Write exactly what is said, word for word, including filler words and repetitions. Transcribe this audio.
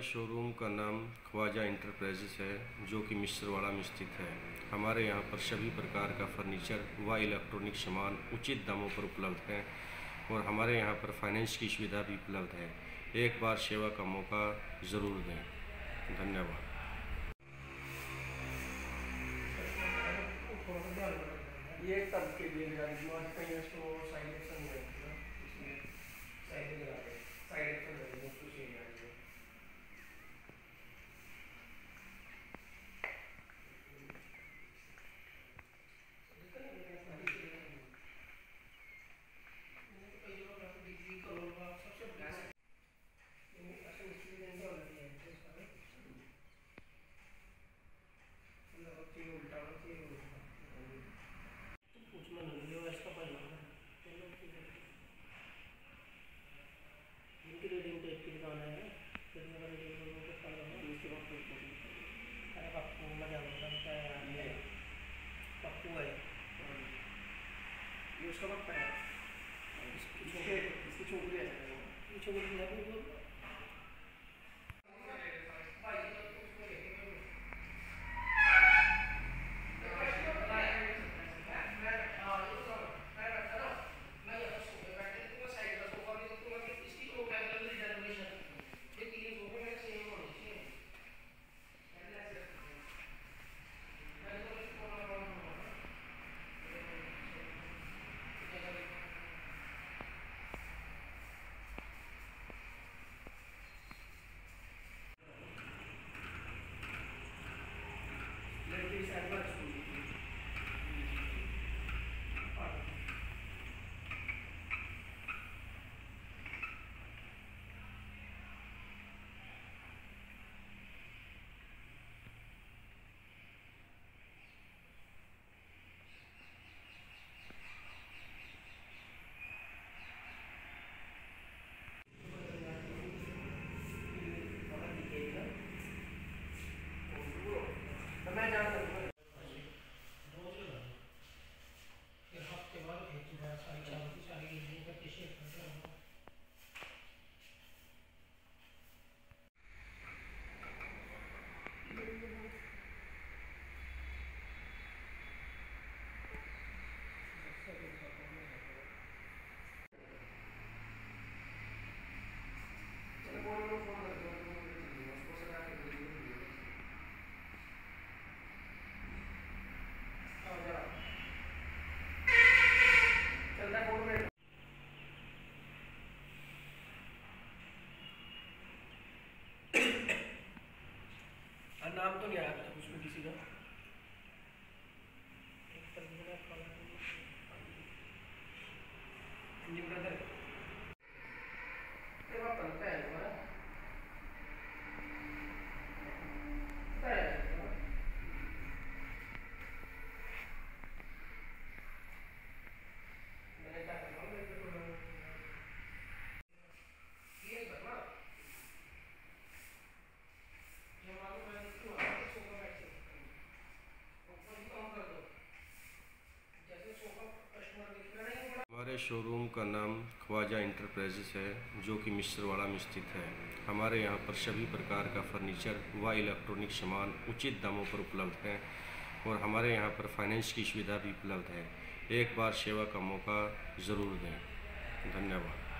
हमारे शोरूम का नाम ख्वाजा इंटरप्राइजेस है, जो कि मिस्रवाड़ा में स्थित है। हमारे यहाँ पर सभी प्रकार का फर्नीचर व इलेक्ट्रॉनिक सामान उचित दामों पर उपलब्ध है और हमारे यहाँ पर फाइनेंस की सुविधा भी उपलब्ध है। एक बार सेवा का मौका ज़रूर दें। धन्यवाद। ये तब के लिए लगा दी आज कहीं इसको साइड एक्शन हुआ है इसमें साइड लगा के साइड एक्शन लगा दी उसको चेंज आ गया। उसका वक्त है इसके इसकी छोकरी है ये छोकरी है वो नाम तो नहीं आया था उसमें किसी का ब्रदर हमारे शोरूम का नाम ख्वाजा इंटरप्राइजेस है, जो कि मिस्रवाड़ा में स्थित है। हमारे यहाँ पर सभी प्रकार का फर्नीचर व इलेक्ट्रॉनिक सामान उचित दामों पर उपलब्ध है और हमारे यहाँ पर फाइनेंस की सुविधा भी उपलब्ध है। एक बार सेवा का मौका ज़रूर दें। धन्यवाद।